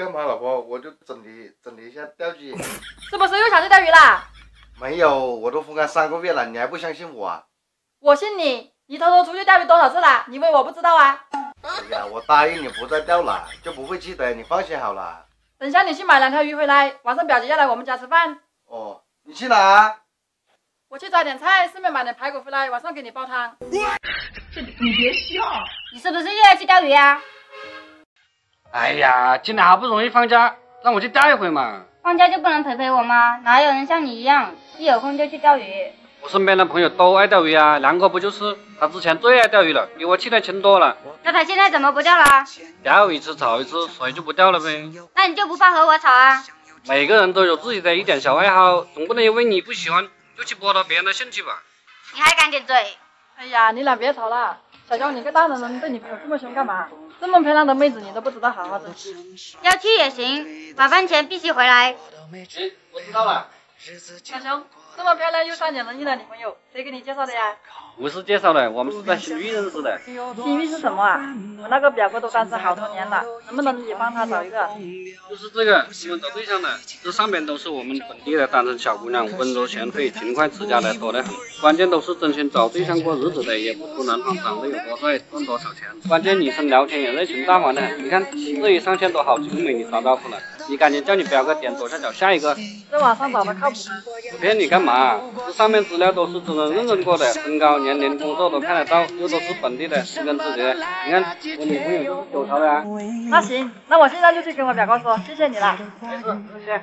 嘛，老婆，我就整理一下钓具。 是不是又想去钓鱼啦？ 没有，我都封干3个月了，你还不相信我啊？ 我信你，你偷偷出去钓鱼多少次了？你以为我不知道啊？ 哎呀，我答应你不再钓了，就不会记得，你放心好了。 等下你去买2条鱼回来，晚上表姐要来我们家吃饭。 哦，你去哪？ 我去找点菜，顺便买点排骨回来，晚上给你煲汤。 你别笑， 你是不是又要去钓鱼啊？ 哎呀，今天好不容易放假，让我去钓一回嘛。 放假就不能陪陪我吗？哪有人像你一样，一有空就去钓鱼？ 我身边的朋友都爱钓鱼啊，梁哥不就是？他之前最爱钓鱼了，比我7年轻多了。 那他现在怎么不钓了？ 钓一次吵一次，所以就不钓了呗。 那你就不怕和我吵啊？ 每个人都有自己的一点小爱好，总不能因为你不喜欢就去剥夺别人的兴趣吧？ 你还敢顶嘴？ 哎呀，你俩别吵了。小娇，你个大男人对女朋友这么凶干嘛？这么漂亮的妹子你都不知道好好珍惜。 要去也行，晚饭前必须回来。 我知道了。 小熊，这么漂亮又善解人意的女朋友，谁给你介绍的呀？ 不是介绍的，我们是在新域认识的。 新域是什么啊？我那个表哥都单身好多年了，能不能也帮他找一个？ 就是这个，我们找对象的，这上面都是我们本地的单身小姑娘，温柔贤惠、勤快持家的多得很。关键都是真心找对象过日子的，也不图男方长得有多帅、赚多少钱。关键女生聊天也热情大方的很。你看这一上线都好几个美女打招呼了，你赶紧叫你表哥点左下角下一个。 这网上找的靠谱吗？ 我骗你干嘛？这上面资料都是真人认证过的，身高、年龄、工作都看得到，又都是本地的，知根知节。你看我女朋友就是9条的啊。 那行，那我现在就去跟我表哥说，谢谢你了。 没事，谢谢。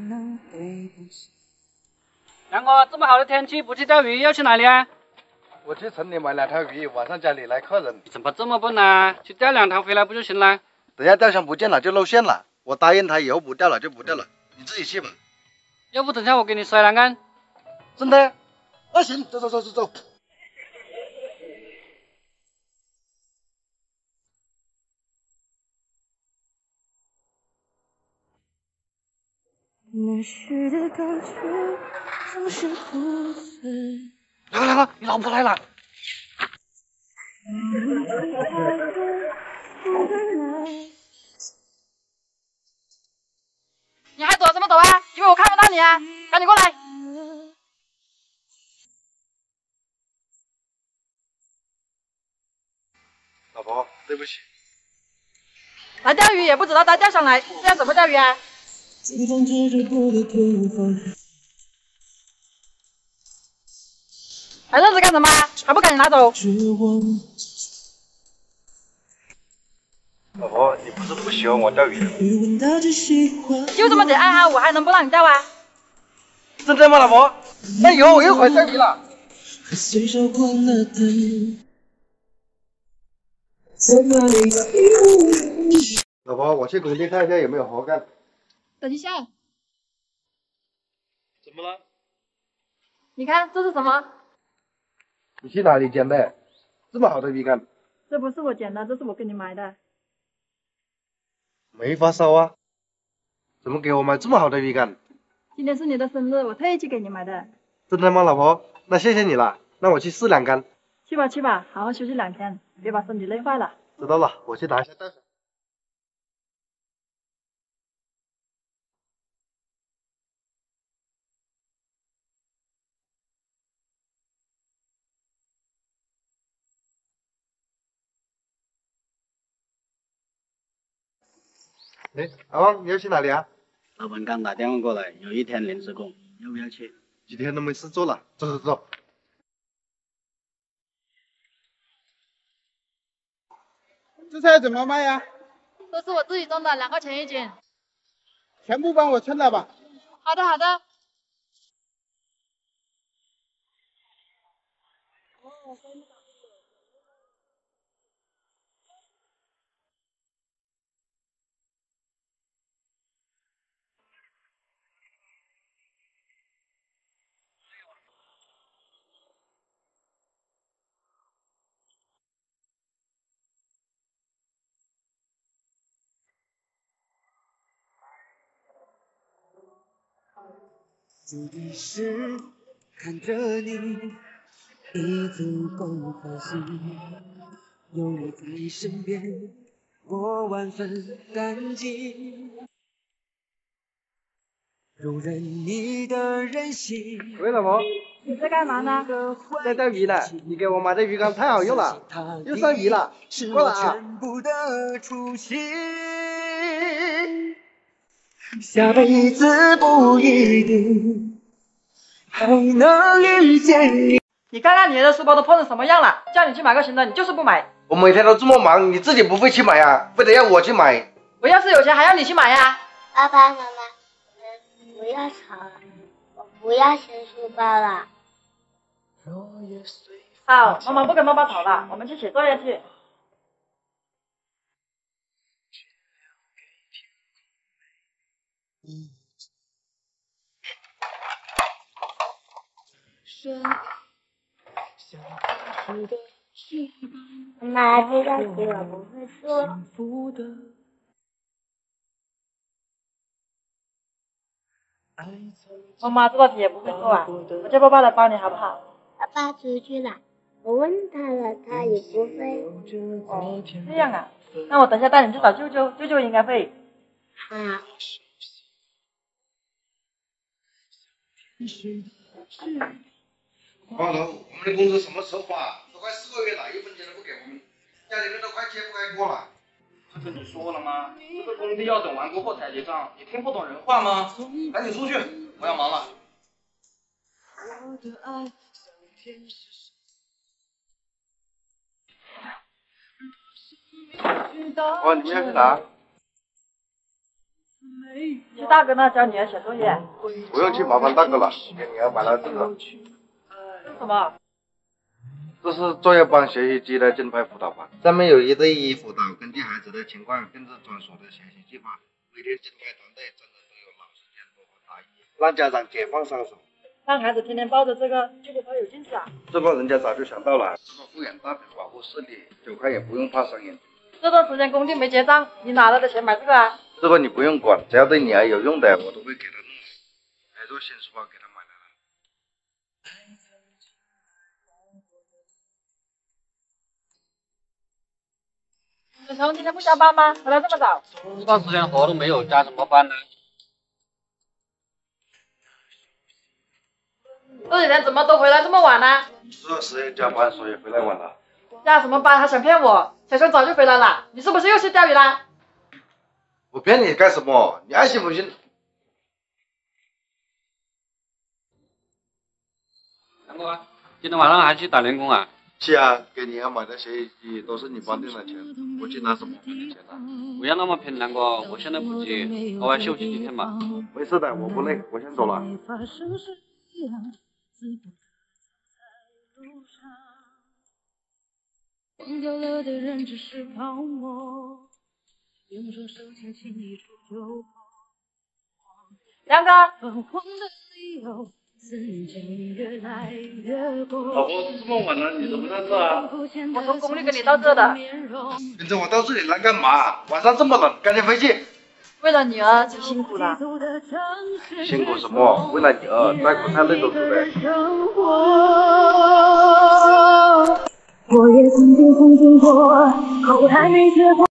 梁哥，这么好的天气不去钓鱼，要去哪里啊？ 我去城里买2条鱼，晚上家里来客人。 你怎么这么笨啊？去钓2条回来不就行了？ 等下钓箱不见了就露馅了，我答应他以后不钓了就不钓了，你自己去吧。 要不等下我给你甩栏杆？ 真的？那行，走。 来了，你老婆来了。 你还躲什么躲啊？以为我看不到你啊？赶紧过来！ 老婆，对不起。 来钓鱼也不知道带钓上来，这样怎么钓鱼啊？还愣着干什么？还不赶紧拿走！ 老婆，你不是不喜欢我钓鱼的？ 就这么点爱好，我还能不让你钓啊？ 真的吗，老婆？那以后我又回钓鱼了。老婆，我去工地看一下有没有活干。 等一下， 怎么了？ 你看这是什么？ 你去哪里捡的？这么好的鱼竿？ 这不是我捡的，这是我给你买的。 没发烧啊？怎么给我买这么好的鱼竿？ 今天是你的生日，我特意去给你买的。 真的吗，老婆？那谢谢你了。那我去试2竿。 去吧，好好休息2天，别把身体累坏了。 知道了，我去拿一下钓绳。哎，阿旺，你要去哪里啊？ 老板刚打电话过来，有1天临时工，要不要去？ 几天都没事做了，走。 这菜怎么卖呀？ 这是我自己种的，2块钱1斤。 全部帮我称了吧。 好的。 注定是看着你，已足够可惜。有你在身边，我万分感激。 容忍你的任性。 喂，老婆， 你在干嘛呢？ 在钓鱼呢。你给我买的鱼竿太好用了，又上鱼了，过来啊！ 全部的初心，下辈子不一定还能遇见你。 你看看你的书包都破成什么样了，叫你去买个新的，你就是不买。 我每天都这么忙，你自己不会去买啊？非得要我去买？ 我要是有钱还要你去买呀？ 爸爸妈妈，不要吵了，我不要新书包了。 好，妈妈不跟爸爸吵了，我们去写作业去。 妈妈，这道题我不会做。 妈妈这道题也不会做啊，我叫爸爸来帮你好不好？ 爸爸出去了，我问他了，他也不会。 哦，这样啊，那我等下带你去找舅舅，舅舅应该会。 好。 光头，我们的工资什么时候发？都快4个月了，1分钱都不给我们，家里人都快揭不开锅了。 不是你说了吗？这个工地要等完过后才结账，你听不懂人话吗？赶紧出去，我要忙了。 哦，你们要去哪？ 去大哥那教女儿写作业。 不用去麻烦大哥了，给女儿买了这个。 这是什么？ 这是作业班学习机的正派辅导班，上面有一对一辅导，根据孩子的情况定制专属的学习计划。每天正派团队真的都有老师监督和答疑，让家长解放双手。 让孩子天天抱着这个，就不怕有近视啊？ 这个人家早就想到了，这个护眼大屏保护视力，9块也不用怕伤眼睛。 这段时间工地没结账，你哪来的钱买这个啊？ 这个你不用管，只要对女儿有用的，我都会给她弄好。买座新书包给她买来了。 子成今天不加班吗？回来这么早？ 这段时间活都没有，加什么班呢？ 这几天怎么都回来这么晚呢？ 这段时间加班，所以回来晚了。 加什么班还想骗我？小熊早就回来了，你是不是又去钓鱼啦？ 我骗你干什么？你爱信不信？ 杨哥，今天晚上还去打零工啊？ 去啊，给女儿买的学习机都是你帮定的钱，我去拿什么分的钱啊？ 不要那么拼，杨哥，我现在不急，偶尔休息几天吧。 没事的，我不累，我先走了。 忘掉了的人只是泡沫，用双手轻轻一触就破。 梁哥， 泛黄的理由，时间越来越过。 老婆，这么晚了，你怎么在这啊？ 我从公寓跟你到这的。 跟着我到这里来干嘛？晚上这么冷，赶紧回去。 为了女儿，你辛苦了。 辛苦什么？为了女儿，再苦太累都值得。 我也曾经过，后来没学会